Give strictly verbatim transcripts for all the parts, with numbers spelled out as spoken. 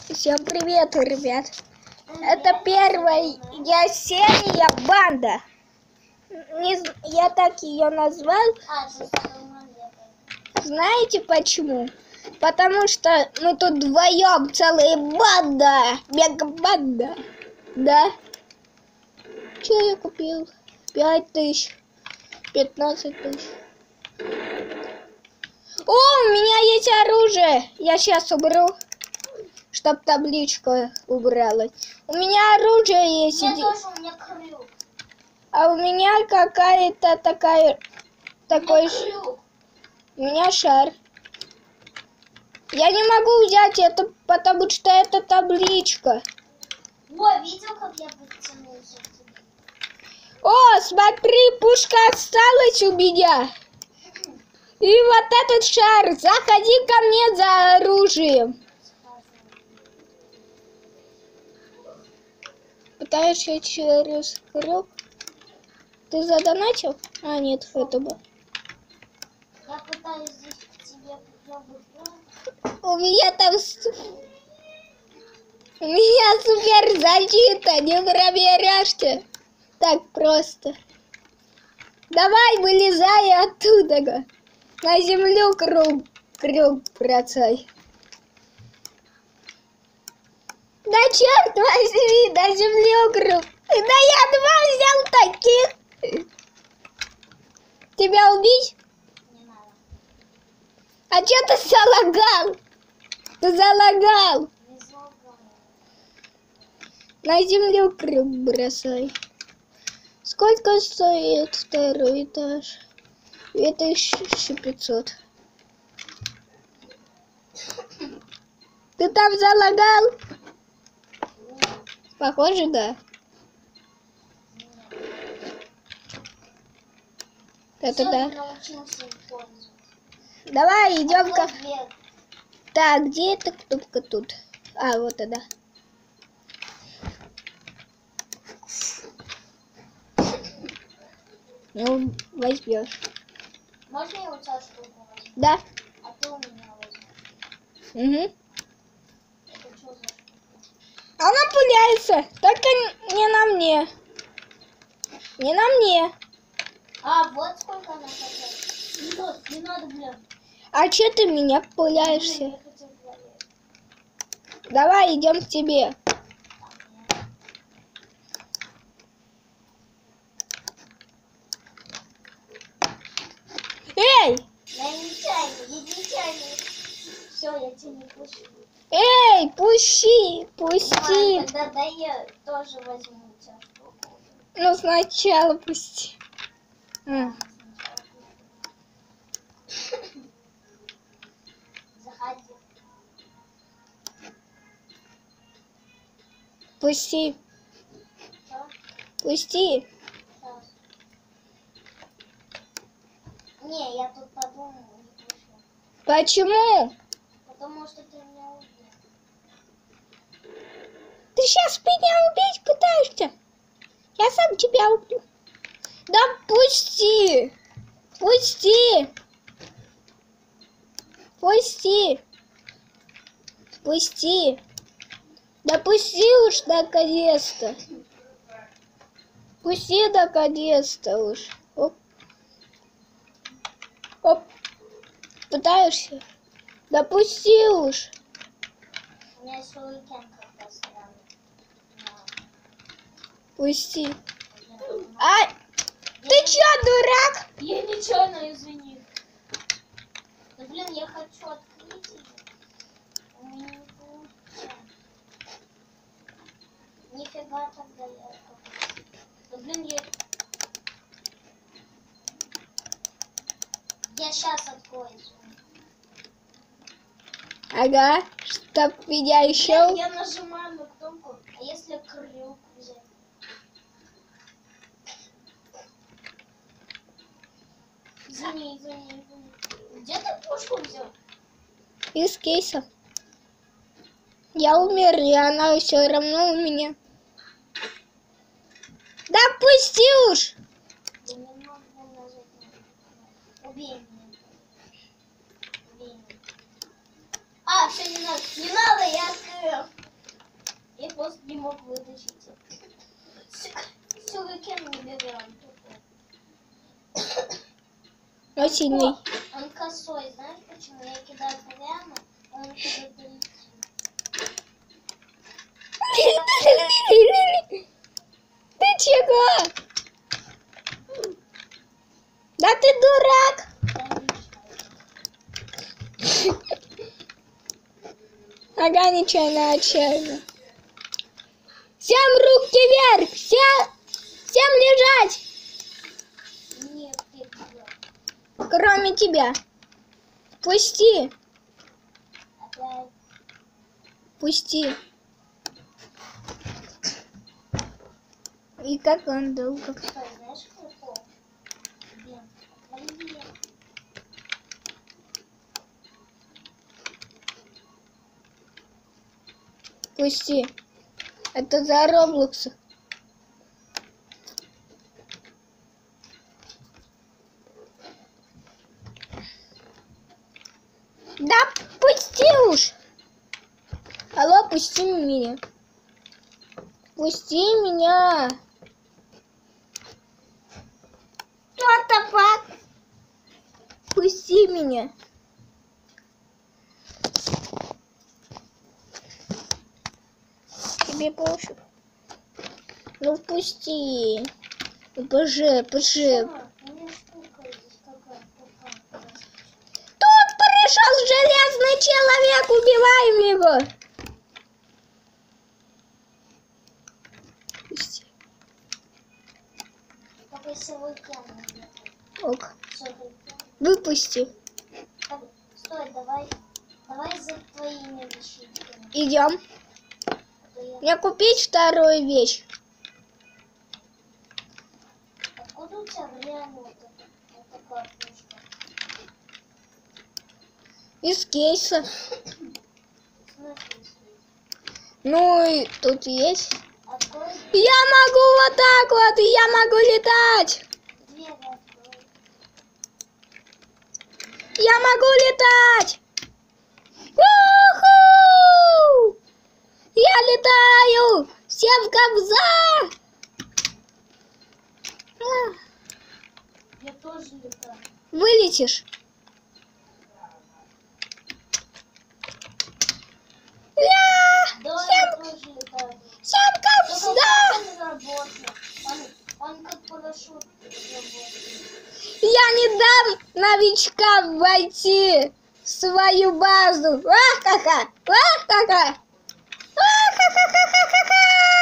Всем привет, ребят! Это первая серия Банда. Не, я так ее назвал. Знаете почему? Потому что мы тут вдвоем целая банда, мега-банда. Да? Че я купил? Пять тысяч, пятнадцать тысяч. О, у меня есть оружие. Я сейчас уберу, чтоб табличка убралась. У меня оружие есть. Мне тоже, у меня крюк. А у меня какая-то такая... Такой... Крюк. У меня шар. Я не могу взять это, потому что это табличка. Ой, видел, как я подтянулся к тебе? О, смотри, пушка осталась у меня. И вот этот шар. Заходи ко мне за оружием. Пытаешься через круг? Ты задонатил? А, нет, это бы. Я пытаюсь здесь к тебе попробовать. У меня там... У меня супер защита, не проберешься. Так просто. Давай, вылезай оттуда. На землю круг, круг бросай. Да черт возьми, на землю круг. Да я два взял таких. Тебя убить? Не надо. А че ты залагал? Ты залагал. Не залагал. На землю круг бросай. Сколько стоит второй этаж? две тысячи пятьсот. Ты там залагал? Нет. Похоже, да. Это Всё, да. я научился им пользоваться. Давай, идем ка. Открой дверь. Так, где эта кнопка тут? А, вот она. Ну, возьмешь. Можно я у тебя штуку возьму? Да? А ты у меня возьмешь. Угу. Это что за штука? Она пуляется. Только не на мне. Не на мне. А, вот сколько она хотела. Не надо, не надо, блин. А че ты меня пуляешься? Блин, я хотел проверить. Давай, идем к тебе. Эй! Я нечаянно, я нечаянно. Все, я тебя не пущу. Эй, пусти, пусти. Ладно, тогда дай я тоже возьму у тебя штуку. Ну, сначала пусти. А. Заходи. Пусти, Что? пусти. Сейчас. Не, я тут подумал, не пущу. Почему? Потому что ты меня убил. Ты сейчас меня убить пытаешься? Я сам тебя убью. Да пусти. Пусти. Пусти. Пусти. Да пусти уж наконец-то. Пусти наконец-то уж. Оп. Оп. Пытаешься? Да пусти уж. У меня есть уикенд как-то странный. Пусти. А, ты чё, дурак? Я нечаянно, извини. Да блин, я хочу открыть ее. У меня не получается. Нифига тогда я это. Да блин, я... Я сейчас открою. Ага, чтоб меня еще... Я нажимаю на кнопку, а если крюк взять? Извини, извини, извини. Где ты пушку взял? Из кейса. Я умер, и она все равно у меня. Да пусти уж! Я не могу нажать на... Убей меня. Убей меня. А, все, не надо. Не надо, я открыл. мог вытащить. Сюрикен не берем. Но сильный. Он косой, знаешь почему? Я кидаю прямо, он куда-то летит. Ты чего? Да ты дурак! Ага, нечаянно, отчаянно. Всем руки вверх! Все, всем лежать! Нет, нет, нет. Кроме тебя. Пусти. Опять. Пусти. И как он долго? Стой, знаешь, прикол? Блин, блин. Пусти. Это за Роблокс. Да пусти уж. Алло, пусти меня. Пусти меня. Что-то пак. Пусти меня. Тебе пофиг. Ну впусти. Пожи, пожи. Мама, у меня штука здесь какая-то. Тут пришел железный человек, убиваем его. Пусти. Такой сюрикен. Ок. Сюрикен. Выпусти. Так, стой, давай. Давай за твоими вещичками. Идем. А то я- Мне купить вторую вещь. Откуда у тебя реально вот эта, вот такая пушка? Из кейса. В смысле? Ну и тут есть. Открой Я могу вот так вот, и я могу летать. дверь, открой. Я могу летать. У-ху! Я летаю. Всем в габза. А, Я тоже летаю. Вылетишь. Я! Да, Всем, я тоже летаю. всем Только габза. как он работает? Он, он как парашют работает. Я не дам новичкам войти в свою базу. Ах-ха-ха! Ах-ха-ха! Ах-ха-ха-ха-ха-ха!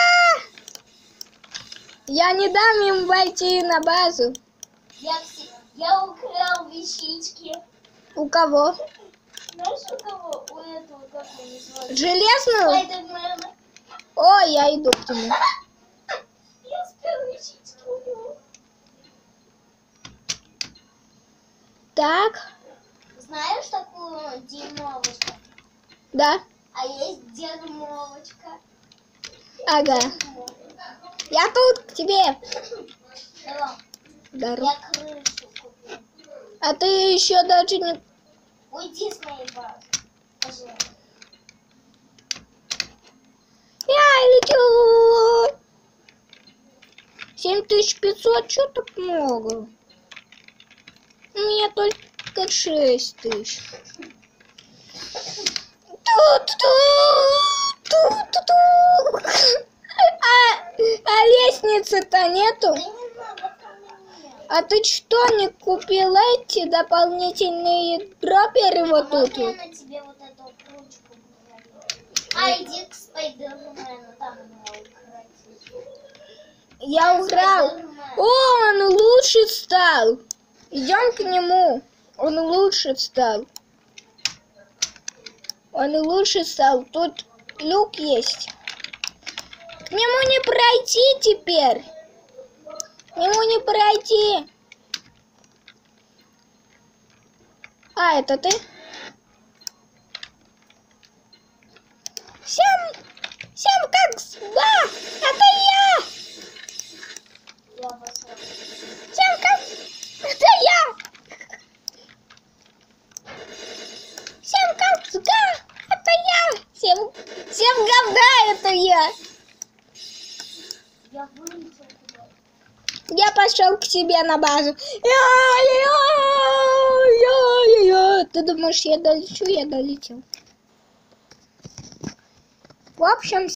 Я не дам им войти на базу. Я, все, я украл вещички. У кого? Знаешь, у кого? У этого, как его называют? Железную? Спайдермена. О, я иду к тебе. Я спел вещички у него. Так, Знаешь такую дерьмовочку? да, А есть дерьмовочка. ага. Дерьмовочка. Я тут к тебе. Давай, Здорово. я крышу купил. А ты еще даже не... Уйди с моей базы. Пожалуйста. Я лечу. семь тысяч пятьсот, что так много? У меня только шесть тысяч. Ту-ту-ту, ту-ту-ту. А, а лестницы-то нету? Да не надо ко мне. А ты что, не купил эти дополнительные дроперы вот тут? Можно я вот? на тебе вот эту ручку говорю? А, иди к Спайдермену, там его укротить. Я украл. О, он лучше стал. Идем к нему. Он лучше стал. Он лучше стал. Тут люк есть. К нему не пройти теперь. К нему не пройти. А, это ты? Всем, всем как... Да, это я. Я обосрал. Всем как... Это я. Всем как... Да, это я. Всем, всем говна, это я. Я вылетел куда-то. Я пошел к себе на базу. Я-я-я-я-я. Ты думаешь, я долечу? Я долетел. В общем,